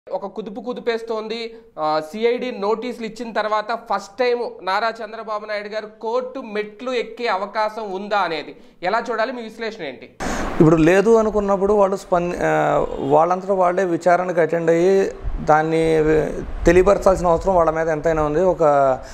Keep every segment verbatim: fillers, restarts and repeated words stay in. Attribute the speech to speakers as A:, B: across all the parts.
A: ఒక కుదుపు కుదిపేస్తోంది. సిఐడి నోటీసులు ఇచ్చిన తర్వాత first time Nara Chandrababu Naidu garu court మెట్లు ఎక్కే అవకాశం ఉందా అనేది ఎలా చూడాలి? మీ విశ్లేషణ ఏంటి?
B: ఇప్పుడు లేదు అనుకున్నప్పుడు వాళ్ళు స్పంది వాళ్ళంతటా వాళ్ళే విచారణకు అటెండ్ అయ్యి దాన్ని తెలియపరచాల్సిన అవసరం వాళ్ళ మీద ఎంతైనా ఉంది. ఒక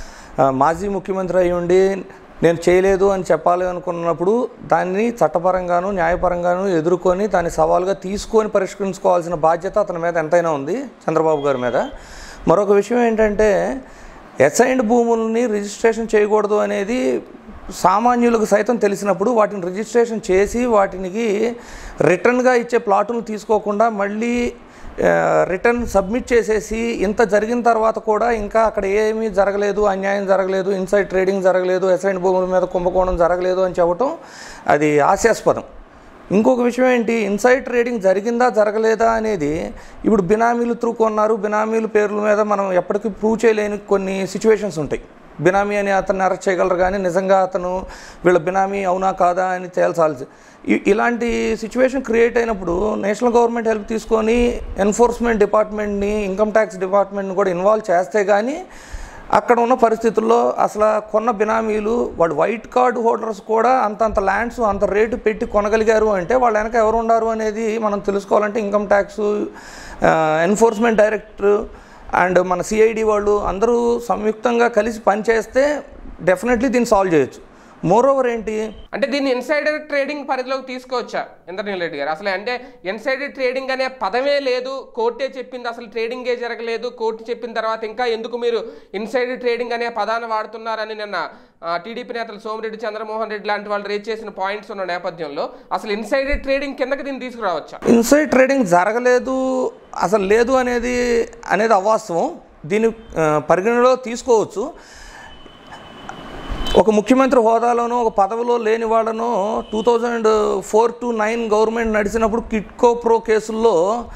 B: మాజీ ముఖ్యమంత్రి అయి ఉండి నేను చేయలేదు అని చెప్పాలి అనుకున్నప్పుడు దాన్ని చట్టపరంగాను న్యాయపరంగాను ఎదుర్కొని దాన్ని సవాలుగా తీసుకొని పరిష్కరించుకోవాల్సిన బాధ్యత అతని మీద ఎంతైనా ఉంది, చంద్రబాబు గారి మీద. మరొక విషయం ఏంటంటే అసైన్డ్ భూముల్ని రిజిస్ట్రేషన్ చేయకూడదు అనేది సామాన్యులకు సైతం తెలిసినప్పుడు వాటిని రిజిస్ట్రేషన్ చేసి వాటికి రిటర్న్గా ఇచ్చే ప్లాటును తీసుకోకుండా మళ్ళీ రిటర్న్ సబ్మిట్ చేసేసి ఇంత జరిగిన తర్వాత కూడా ఇంకా అక్కడ ఏమీ జరగలేదు, అన్యాయం జరగలేదు, ఇన్సైడ్ ట్రేడింగ్ జరగలేదు, అసైన్డ్ భూముల మీద కుంభకోణం జరగలేదు అని చెప్పటం అది హాస్యాస్పదం. ఇంకొక విషయం ఏంటి, ఇన్సైడ్ ట్రేడింగ్ జరిగిందా జరగలేదా అనేది ఇప్పుడు బినామీలు త్రూ కొన్నారు, బినామీల పేర్ల మీద మనం ఎప్పటికీ ప్రూవ్ చేయలేని కొన్ని సిచ్యువేషన్స్ ఉంటాయి. బినామీ అని అతన్ని అరెస్ట్ చేయగలరు కానీ నిజంగా అతను వీళ్ళ బినామీ అవునా కాదా అని తేల్చాల్సి ఇలాంటి సిచ్యువేషన్ క్రియేట్ అయినప్పుడు నేషనల్ గవర్నమెంట్ హెల్ప్ తీసుకొని ఎన్ఫోర్స్మెంట్ డిపార్ట్మెంట్ని ఇన్కమ్ ట్యాక్స్ డిపార్ట్మెంట్ని కూడా ఇన్వాల్వ్ చేస్తే కానీ అక్కడ ఉన్న పరిస్థితుల్లో అసలు కొన్న బినామీలు వాళ్ళు వైట్ కార్డు హోల్డర్స్ కూడా అంతంత ల్యాండ్స్ అంత రేటు పెట్టి కొనగలిగారు అంటే వాళ్ళ వెనక ఎవరు ఉన్నారు అనేది మనం తెలుసుకోవాలంటే income tax, enforcement director and మన సిఐడి వాళ్ళు అందరూ సంయుక్తంగా కలిసి పనిచేస్తే డెఫినెట్లీ దీన్ని సాల్వ్ చేయొచ్చు. మోర్ ఓవర్ ఏంటి
A: అంటే దీన్ని ఇన్సైడర్ ట్రేడింగ్ పరిధిలోకి తీసుకోవచ్చా ఇంద్రనీల్ రెడ్డి గారు? అసలు అంటే ఇన్సైడర్ ట్రేడింగ్ అనే పదమే లేదు, కోర్టే చెప్పింది అసలు ట్రేడింగే జరగలేదు, కోర్టు చెప్పిన తర్వాత ఇంకా ఎందుకు మీరు ఇన్సైడర్ ట్రేడింగ్ అనే పదాన్ని వాడుతున్నారని నిన్న టీడీపీ నేతలు సోమిరెడ్డి, చంద్రమోహన్ రెడ్డి లాంటి వాళ్ళు రేజ్ చేసిన పాయింట్స్ ఉన్న నేపథ్యంలో అసలు ఇన్సైడర్ ట్రేడింగ్ కిందకి దీన్ని తీసుకురావచ్చా?
B: ఇన్సైడ్ ట్రేడింగ్ జరగలేదు అసలు లేదు అనేది అనేది అవాస్తవం. దీన్ని పరిగణలో తీసుకోవచ్చు. ఒక ముఖ్యమంత్రి హోదాలోనో ఒక పదవిలో లేని వాళ్ళనో two thousand four to nine government నడిచినప్పుడు కిట్కో ప్రో కేసుల్లో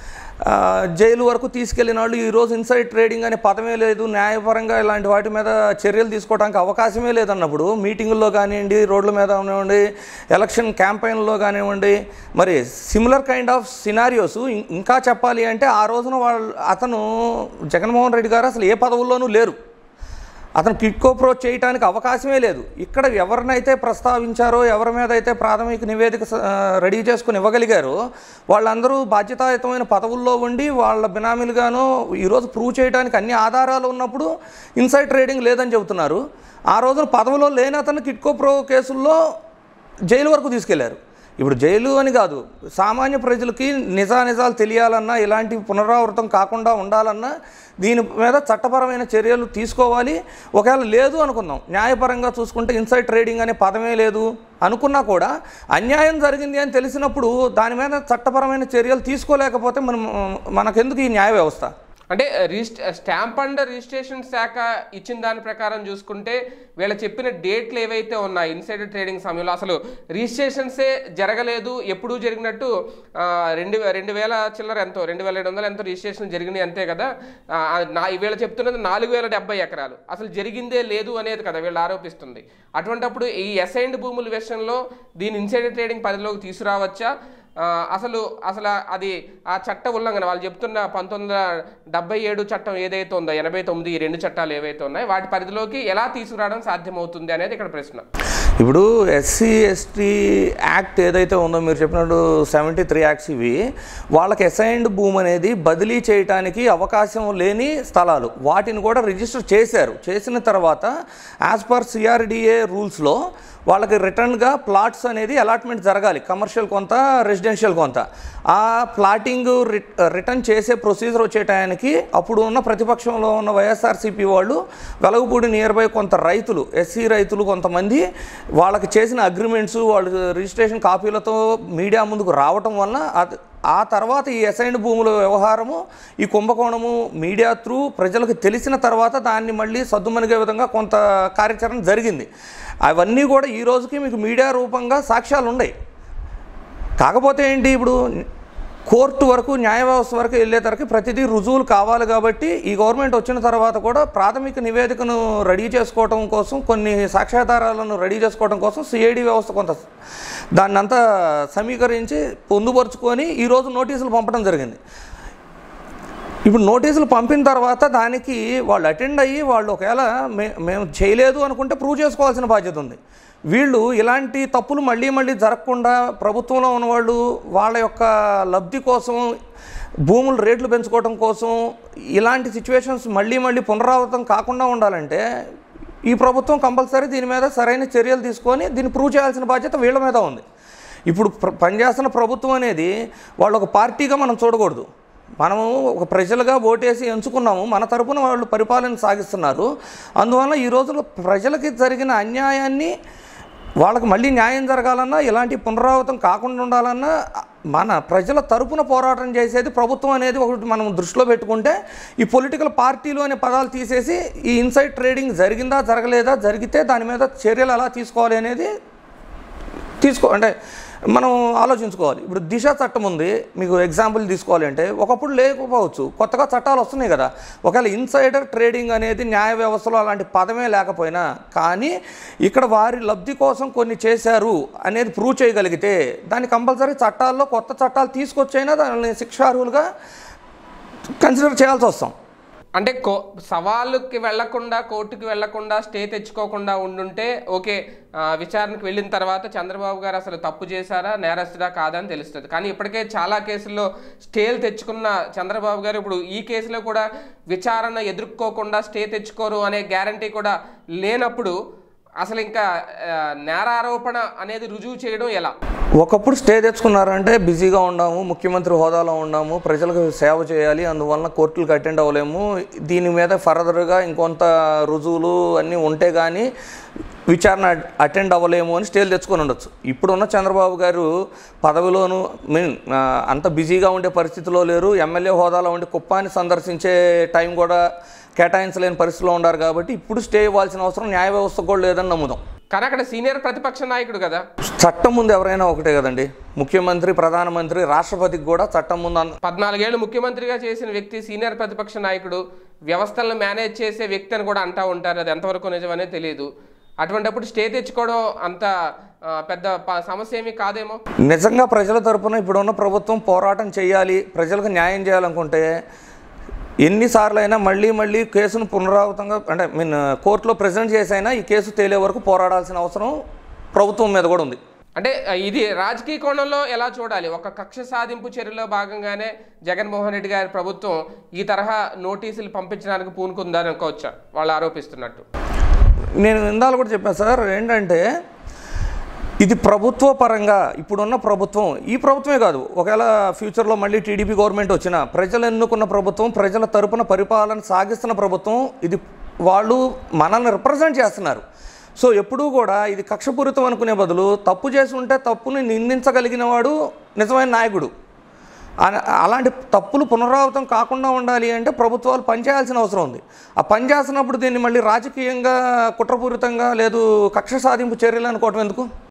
B: జైలు వరకు తీసుకెళ్లిన వాళ్ళు ఈరోజు ఇన్సైడ్ ట్రేడింగ్ అనే పదమే లేదు, న్యాయపరంగా ఇలాంటి వాటి మీద చర్యలు తీసుకోవడానికి అవకాశమే లేదన్నప్పుడు మీటింగుల్లో కానివ్వండి, రోడ్ల మీద కానివ్వండి, ఎలక్షన్ క్యాంపెయిన్లో కానివ్వండి, మరి సిమిలర్ కైండ్ ఆఫ్ సినారియోస్ ఇంకా చెప్పాలి అంటే ఆ రోజున వాళ్ళు అతను జగన్మోహన్ రెడ్డి గారు అసలు ఏ పదవుల్లోనూ లేరు, అతను కిట్కో ప్రో చేయడానికి అవకాశమే లేదు. ఇక్కడ ఎవరినైతే ప్రస్తావించారో ఎవరి మీద అయితే ప్రాథమిక నివేదిక రెడీ చేసుకుని ఇవ్వగలిగారో వాళ్ళందరూ బాధ్యతాయుతమైన పదవుల్లో ఉండి వాళ్ళ బినామీలుగానో ఈరోజు ప్రూవ్ చేయడానికి అన్ని ఆధారాలు ఉన్నప్పుడు ఇన్సైడ్ ట్రేడింగ్ లేదని చెబుతున్నారు. ఆ రోజున పదవిలో లేని అతను కిట్కో ప్రో కేసుల్లో జైలు వరకు తీసుకెళ్లారు. ఇప్పుడు జైలు అని కాదు, సామాన్య ప్రజలకి నిజానిజాలు తెలియాలన్నా ఇలాంటి పునరావృతం కాకుండా ఉండాలన్నా దీని మీద చట్టపరమైన చర్యలు తీసుకోవాలి. ఒకవేళ లేదు అనుకుందాం, న్యాయపరంగా చూసుకుంటే ఇన్సైడ్ ట్రేడింగ్ అనే పదమే లేదు అనుకున్నా కూడా అన్యాయం జరిగింది అని తెలిసినప్పుడు దాని మీద చట్టపరమైన చర్యలు తీసుకోలేకపోతే మనం మనకెందుకు ఈ న్యాయ వ్యవస్థ?
A: అంటే రిజిస్ట స్టాంప్ అండ్ రిజిస్ట్రేషన్ శాఖ ఇచ్చిన దాని ప్రకారం చూసుకుంటే వీళ్ళ చెప్పిన డేట్లు ఏవైతే ఉన్నాయి ఇన్సైడర్ ట్రేడింగ్ సమయంలో అసలు రిజిస్ట్రేషన్సే జరగలేదు. ఎప్పుడూ జరిగినట్టు రెండు రెండు వేల చిల్లర ఎంతో రెండు వేల ఏడు వందలు ఎంతో రిజిస్ట్రేషన్ జరిగినాయి అంతే కదా. నా వీళ్ళు చెప్తున్నది నాలుగు వేల డెబ్బై ఎకరాలు అసలు జరిగిందే లేదు అనేది కదా వీళ్ళు ఆరోపిస్తుంది. అటువంటప్పుడు ఈ అసైన్డ్ భూముల విషయంలో దీని ఇన్సైడర్ ట్రేడింగ్ పరిధిలోకి తీసుకురావచ్చా? అసలు అసలు అది ఆ చట్ట ఉల్లంఘన వాళ్ళు చెప్తున్న పంతొమ్మిది వందల డెబ్బై ఏడు చట్టం ఏదైతే ఉందో ఎనభై తొమ్మిది ఈ రెండు చట్టాలు ఏవైతే ఉన్నాయో వాటి పరిధిలోకి ఎలా తీసుకురావడం సాధ్యమవుతుంది అనేది ఇక్కడ ప్రశ్న.
B: ఇప్పుడు ఎస్సీ ఎస్టీ యాక్ట్ ఏదైతే ఉందో మీరు చెప్పినట్టు సెవెంటీ త్రీ యాక్ట్స్ ఇవి వాళ్ళకి అసైన్డ్ భూమి అనేది బదిలీ చేయడానికి అవకాశం లేని స్థలాలు, వాటిని కూడా రిజిస్టర్ చేశారు. చేసిన తర్వాత యాజ్ పర్ సిఆర్డిఏ రూల్స్లో వాళ్ళకి రిటర్న్గా ప్లాట్స్ అనేది అలాట్మెంట్ జరగాలి, కమర్షియల్ కొంత రెసిడెన్షియల్ కొంత. ఆ ప్లాటింగ్ రిటర్న్ చేసే ప్రొసీజర్ వచ్చే టయానికి అప్పుడు ఉన్న ప్రతిపక్షంలో ఉన్న వైఎస్ఆర్సీపీ వాళ్ళు వెలగపూడి నియర్ బై కొంత రైతులు ఎస్సీ రైతులు కొంతమంది వాళ్ళకి చేసిన అగ్రిమెంట్స్ వాళ్ళు రిజిస్ట్రేషన్ కాపీలతో మీడియా ముందుకు రావటం వలన అది ఆ తర్వాత ఈ అసైన్డ్ భూముల వ్యవహారము ఈ కుంభకోణము మీడియా త్రూ ప్రజలకు తెలిసిన తర్వాత దాన్ని మళ్ళీ సద్దుమణిగే విధంగా కొంత కార్యాచరణ జరిగింది. అవన్నీ కూడా ఈ రోజుకి మీకు మీడియా రూపంగా సాక్ష్యాలు ఉన్నాయి. కాకపోతే ఏంటి, ఇప్పుడు కోర్టు వరకు న్యాయ వ్యవస్థ వరకు వెళ్ళేసరికి ప్రతిదీ రుజువులు కావాలి కాబట్టి ఈ గవర్నమెంట్ వచ్చిన తర్వాత కూడా ప్రాథమిక నివేదికను రెడీ చేసుకోవడం కోసం కొన్ని సాక్ష్యాధారాలను రెడీ చేసుకోవడం కోసం సిఐడి వ్యవస్థ కొంత దాన్ని అంతా సమీకరించి పొందుపరుచుకొని ఈరోజు నోటీసులు పంపడం జరిగింది. ఇప్పుడు నోటీసులు పంపిన తర్వాత దానికి వాళ్ళు అటెండ్ అయ్యి వాళ్ళు ఒకవేళ మే మేము చేయలేదు అనుకుంటే ప్రూవ్ చేసుకోవాల్సిన బాధ్యత ఉంది. వీళ్ళు ఇలాంటి తప్పులు మళ్ళీ మళ్ళీ జరగకుండా ప్రభుత్వంలో ఉన్నవాళ్ళు వాళ్ళ యొక్క లబ్ధి కోసం, భూములు రేట్లు పెంచుకోవడం కోసం ఇలాంటి సిచ్యువేషన్స్ మళ్ళీ మళ్ళీ పునరావృతం కాకుండా ఉండాలంటే ఈ ప్రభుత్వం కంపల్సరీ దీని మీద సరైన చర్యలు తీసుకొని దీన్ని ప్రూవ్ చేయాల్సిన బాధ్యత వీళ్ళ మీద ఉంది. ఇప్పుడు పనిచేస్తున్న ప్రభుత్వం అనేది వాళ్ళు ఒక పార్టీగా మనం చూడకూడదు. మనము ఒక ప్రజలుగా ఓటేసి ఎంచుకున్నాము, మన తరపున వాళ్ళు పరిపాలన సాగిస్తున్నారు. అందువల్ల ఈ రోజుల్లో ప్రజలకి జరిగిన అన్యాయాన్ని వాళ్ళకి మళ్ళీ న్యాయం జరగాలన్నా, ఇలాంటి పునరావృతం కాకుండా ఉండాలన్నా మన ప్రజల తరపున పోరాటం చేసేది ప్రభుత్వం అనేది ఒకటి మనం దృష్టిలో పెట్టుకుంటే ఈ పొలిటికల్ పార్టీలు అనే పదాలు తీసేసి ఈ ఇన్సైడ్ ట్రేడింగ్ జరిగిందా జరగలేదా, జరిగితే దాని మీద చర్యలు ఎలా తీసుకోవాలి అనేది తీసుకో అంటే మనం ఆలోచించుకోవాలి. ఇప్పుడు దిశ చట్టం ఉంది, మీకు ఎగ్జాంపుల్ తీసుకోవాలి అంటే ఒకప్పుడు లేకపోవచ్చు, కొత్తగా చట్టాలు వస్తున్నాయి కదా. ఒకవేళ ఇన్సైడర్ ట్రేడింగ్ అనేది న్యాయ వ్యవస్థలో అలాంటి పదమే లేకపోయినా కానీ ఇక్కడ వారి లబ్ధి కోసం కొన్ని చేశారు అనేది ప్రూవ్ చేయగలిగితే దాన్ని కంపల్సరీ చట్టాల్లో కొత్త చట్టాలు తీసుకొచ్చైనా దాన్ని శిక్షార్హులుగా కన్సిడర్ చేయాల్సి వస్తాం.
A: అంటే కో సవాళ్ళకి వెళ్లకుండా, కోర్టుకి వెళ్లకుండా, స్టే తెచ్చుకోకుండా ఉండుంటే ఓకే, విచారణకు వెళ్ళిన తర్వాత చంద్రబాబు గారు అసలు తప్పు చేశారా, నేరస్తుడా కాదా అని తెలుస్తుంది. కానీ ఇప్పటికే చాలా కేసుల్లో స్టేలు తెచ్చుకున్న చంద్రబాబు గారు ఇప్పుడు ఈ కేసులో కూడా విచారణ ఎదుర్కోకుండా స్టే తెచ్చుకోరు అనే గ్యారంటీ కూడా లేనప్పుడు అసలు ఇంకా నేరారోపణ అనేది రుజువు చేయడం ఎలా?
B: ఒకప్పుడు స్టే తెచ్చుకున్నారంటే బిజీగా ఉన్నాము, ముఖ్యమంత్రి హోదాలో ఉన్నాము, ప్రజలకు సేవ చేయాలి, అందువలన కోర్టులకు అటెండ్ అవ్వలేము, దీని మీద ఫర్దర్గా ఇంకొంత రుజువులు అన్నీ ఉంటే కానీ విచారణ అటెండ్ అవ్వలేము అని స్టేలు తెచ్చుకొని ఉండొచ్చు. ఇప్పుడున్న చంద్రబాబు గారు పదవిలోను మీన్ అంత బిజీగా ఉండే పరిస్థితిలో లేరు. ఎమ్మెల్యే హోదాలో ఉండి కుప్పాన్ని సందర్శించే టైం కూడా కేటాయించలేని పరిస్థితిలో ఉన్నారు. కాబట్టి ఇప్పుడు స్టే ఇవ్వాల్సిన అవసరం న్యాయ వ్యవస్థకు కూడా లేదని నమ్ముదాం.
A: కానీ అక్కడ సీనియర్ ప్రతిపక్ష నాయకుడు కదా.
B: చట్టం ముందు ఎవరైనా ఒకటే కదండి, ముఖ్యమంత్రి, ప్రధానమంత్రి, రాష్ట్రపతికి కూడా చట్టం ముందు.
A: పద్నాలుగేళ్ళు ముఖ్యమంత్రిగా చేసిన వ్యక్తి సీనియర్ ప్రతిపక్ష నాయకుడు, వ్యవస్థలను మేనేజ్ చేసే వ్యక్తి అని కూడా అంటూ ఉంటారు. అది ఎంతవరకు నిజమనే తెలియదు. అటువంటిప్పుడు స్టే తెచ్చుకోవడం అంత పెద్ద సమస్య ఏమీ కాదేమో.
B: నిజంగా ప్రజల తరపున ఇప్పుడున్న ప్రభుత్వం పోరాటం చేయాలి, ప్రజలకు న్యాయం చేయాలనుకుంటే ఎన్నిసార్లు అయినా మళ్ళీ మళ్ళీ కేసును పునరావృతంగా అంటే మీన్ కోర్టులో ప్రెజెంట్ చేసైనా ఈ కేసు తేలే వరకు పోరాడాల్సిన అవసరం ప్రభుత్వం మీద కూడా ఉంది.
A: అంటే ఇది రాజకీయ కోణంలో ఎలా చూడాలి? ఒక కక్ష సాధింపు చర్యలో భాగంగానే జగన్మోహన్ రెడ్డి గారి ప్రభుత్వం ఈ తరహా నోటీసులు పంపించడానికి పూనుకుందని అనుకోవచ్చా వాళ్ళు ఆరోపిస్తున్నట్టు?
B: నేను ఇందాక కూడా చెప్పాను సార్, ఏంటంటే ఇది ప్రభుత్వ పరంగా ఇప్పుడున్న ప్రభుత్వం, ఈ ప్రభుత్వమే కాదు, ఒకవేళ ఫ్యూచర్లో మళ్ళీ టీడీపీ గవర్నమెంట్ వచ్చినా ప్రజలు ఎన్నుకున్న ప్రభుత్వం, ప్రజల తరపున పరిపాలన సాగిస్తున్న ప్రభుత్వం, ఇది వాళ్ళు మనల్ని రిప్రజెంట్ చేస్తున్నారు. సో ఎప్పుడూ కూడా ఇది కక్షపూరితం అనుకునే బదులు తప్పు చేసి ఉంటే తప్పుని నిందించగలిగిన వాడు నిజమైన నాయకుడు. అలాంటి తప్పులు పునరావృతం కాకుండా ఉండాలి అంటే ప్రభుత్వాలు పనిచేయాల్సిన అవసరం ఉంది. ఆ పని చేస్తున్నప్పుడు దీన్ని మళ్ళీ రాజకీయంగా కుట్రపూరితంగా లేదు కక్ష సాధింపు చర్యలు అనుకోవటం ఎందుకు?